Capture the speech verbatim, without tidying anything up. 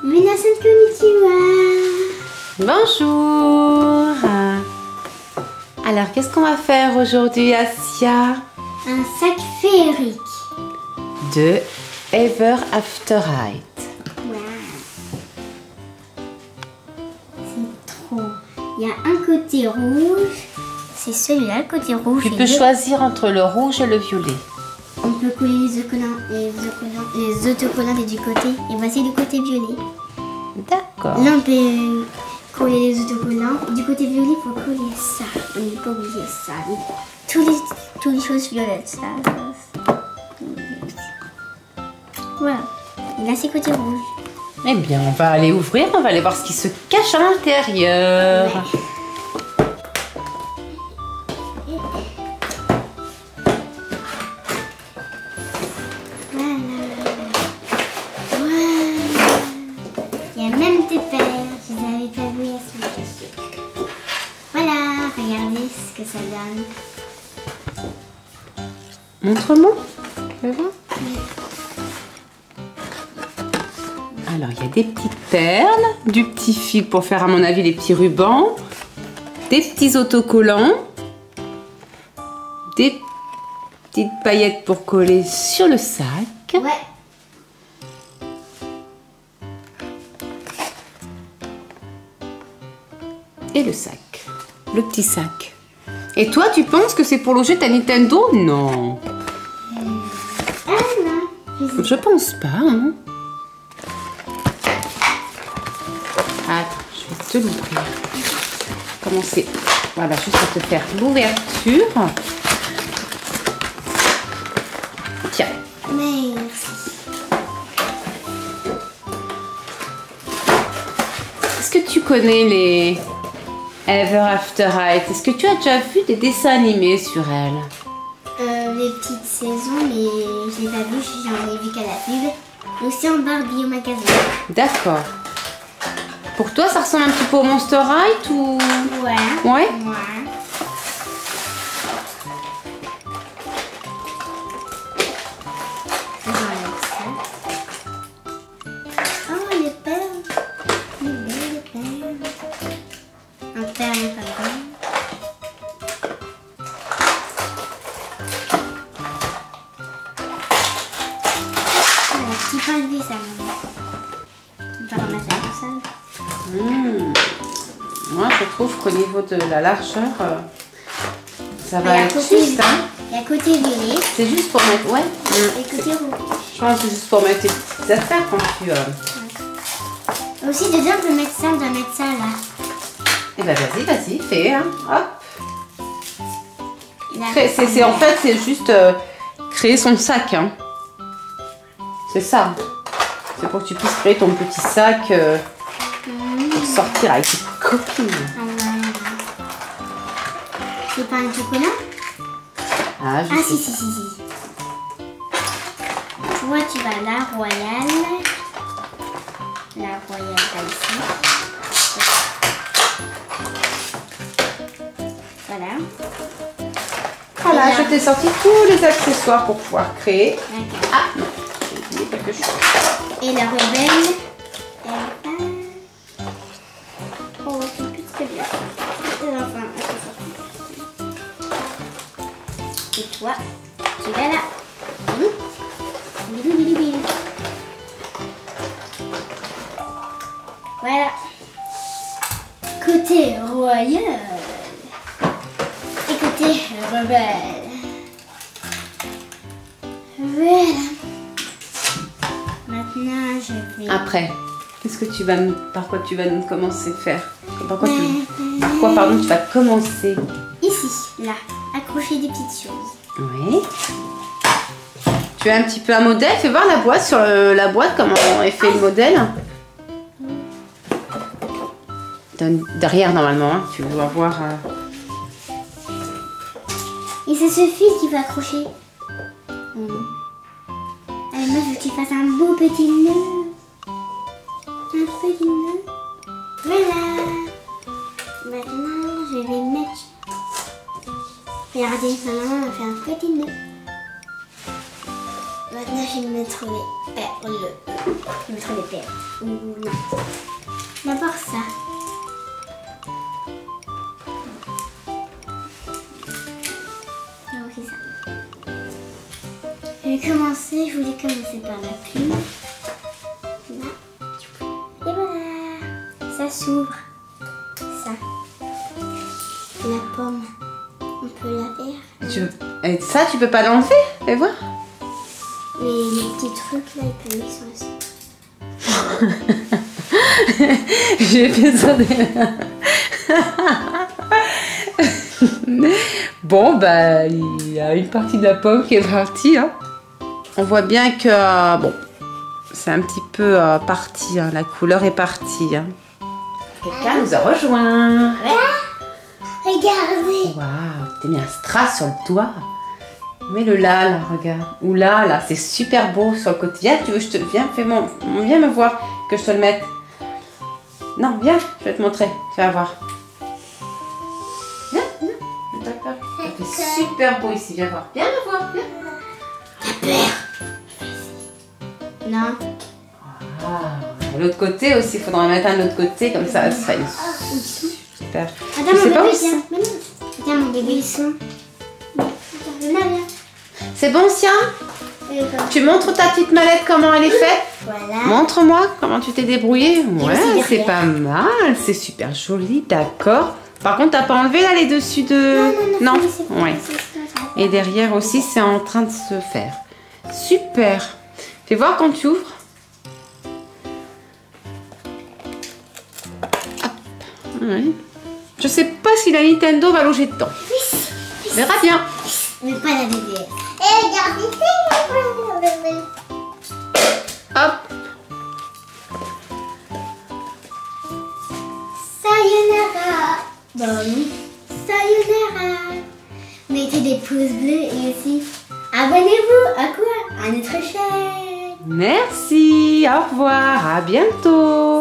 Minasan konnichiwa. Bonjour. Alors, qu'est-ce qu'on va faire aujourd'hui, Asia? Un sac féerique. De Ever After Height. Wow. C'est trop. Il y a un côté rouge. C'est celui-là, le côté rouge. Tu peux choisir entre le rouge et le violet. On peut coller les autocollants, les autocollants, les autocollants du côté. Et voici le côté violet. D'accord. Là, on peut coller les autocollants. Du côté violet, il faut coller ça. On n'est pas oublié ça. Tous les, toutes les choses violettes. Ça, ça. Voilà. Et là, c'est côté rouge. Eh bien, on va aller ouvrir. On va aller voir ce qui se cache à l'intérieur. Ouais. Que ça donne. Montre-moi. Tu veux voir? Alors, il y a des petites perles, du petit fil pour faire, à mon avis, les petits rubans, des petits autocollants, des petites paillettes pour coller sur le sac. Ouais. Et le sac. Le petit sac. Et toi, tu penses que c'est pour loger ta Nintendo? Non. Ah non. Je pense pas. Hein. Attends, je vais te l'ouvrir. Commencer. Voilà, juste pour te faire l'ouverture. Tiens. Merci. Est-ce que tu connais les Ever After Height? Est-ce que tu as déjà vu des dessins animés sur elle? euh, Les petites saisons, mais je l'ai pas vu, j'en ai vu qu'à la pub. Aussi en Barbie au magasin. D'accord. Pour toi, ça ressemble un petit peu au Monster High ou... Ouais. Ouais. Ouais. Oh, les perles. Les belles perles. Un perle, pardon. Voilà, petit pain de vie, ça. On va ramasser tout ça. Mmh. Moi, je trouve qu'au niveau de la largeur, euh, ça va Il y a être côté- juste. Hein. Il y a côté violet C'est juste pour mettre... Ouais. et Mmh. côté rouge. Je pense que c'est juste pour mettre tes petites affaires quand tu... Euh... Aussi, dedans, on peut mettre ça, on doit mettre ça là. Eh ben vas-y, vas-y, fais. Hein. Hop. Là. Cré- C'est, c'est, en fait, c'est juste euh, créer son sac. Hein. C'est ça. C'est pour que tu puisses créer ton petit sac euh, pour sortir avec tes copines. Ah, ouais. C'est pas un chocolat? Ah, je Ah, sais. si, si, si, si. Toi, tu vas à la Royale. La Royale, là, ici. Voilà. Voilà, Et là- je t'ai sorti tous les accessoires pour pouvoir créer. D'accord. Ah, non, j'ai oublié quelque chose. Et la rebelle. Elle va. Oh, c'est plus que bien. Et enfin, elle est sortie. Et toi, tu vas là. Bilou, bilou, bilou. Voilà. Côté royal. Et côté rebelle. Voilà. Maintenant, je vais... Après, qu'est-ce que tu vas nous, par quoi tu vas nous commencer à faire? Par quoi, tu, par quoi pardon, tu vas commencer? Ici, là, accrocher des petites choses. Oui. Tu as un petit peu un modèle? Fais voir la boîte, sur le- la boîte, comment est fait le modèle. Donne- Derrière, normalement, hein, tu dois voir... euh, Et c'est ce fil qui va accrocher. Mmh. Allez, moi, je veux que tu fasses un beau petit nœud. Un petit nœud. Voilà. Maintenant, je vais mettre... Regardez, maman, on a fait un petit nœud. Maintenant, je vais mettre les perles. Je mettrai des perles. Ou non. D'abord ça. Alors c'est ça. Je vais commencer, je voulais commencer par la plume. Là. Et voilà. Ça s'ouvre. Ça. La pomme. On peut la faire. Tu veux... Et ça, tu peux pas l'enlever? Fais voir. Et les petits trucs là, ils peuvent ils sont aussi. J'ai fait ça. Des... Bon, bah, il y a une partie de la pomme qui est partie. Hein. On voit bien que, euh, bon, c'est un petit peu euh, parti. Hein. La couleur est partie. Hein. Quelqu'un nous a rejoint. Regardez. Waouh, t'as mis un strass sur le doigt. Mets-le là, là, regarde. Ou là, là, c'est super beau sur le côté. Viens, tu veux, je te... Viens, fais mon... Viens me voir que je te le mette. Non, viens, je vais te montrer. Tu vas voir. Viens, viens. D'accord. C'est super beau ici, viens voir. Viens me voir, viens. T'as peur? Non. Ah, l'autre côté aussi, il faudra en mettre un autre côté, comme ça, ça serait super. Attends, mon bébé, viens. Viens, mon bébé, ils sont... C'est bon, Sia? Tu montres ta petite mallette comment elle est faite? Voilà. Montre-moi comment tu t'es débrouillée. Ouais, aussi c'est derrière. pas mal, c'est super joli, d'accord. Par contre, t'as pas enlevé là les dessus de... Non, non, non. c'est pas- Ouais. c'est pas- Et derrière aussi, c'est en train de se faire. Super. Fais voir quand tu ouvres. Hop. Ouais. Je sais pas si la Nintendo va loger dedans. On verra bien. Mais pas la bébé. Et regarde ici, mon bébé. Hop. Sayonara. Bon, sayonara. Mettez des pouces bleus et aussi abonnez-vous à quoi? À notre chaîne. Merci. Au revoir. À bientôt.